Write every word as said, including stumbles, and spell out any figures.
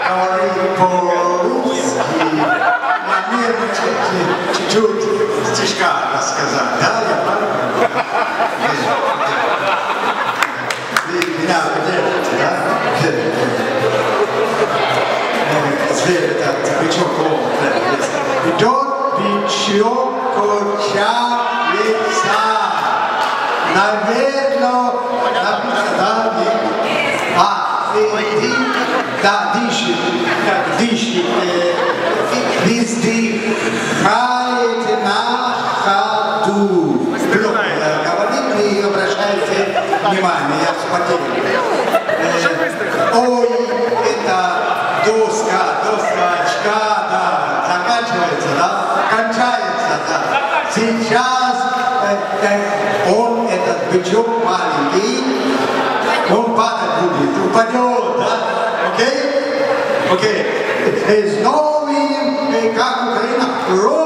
говорит по-русски, нервничать, чуть-чуть стишка рассказать. Да, я правильно? Вы меня поддержите, да? Зверь этот бычок, идет бычок курча лица. Наверное, написано, да, а, и, да, дышит, как дышит, вздыхает на ходу. Говорит, не обращайте внимания, я вспотел. Ой, это доска, досочка, да, заканчивается, да, кончается, да. Сейчас э, он, этот бычок маленький, он падать будет, упадет, да, окей? Окей. С новым, как Украина,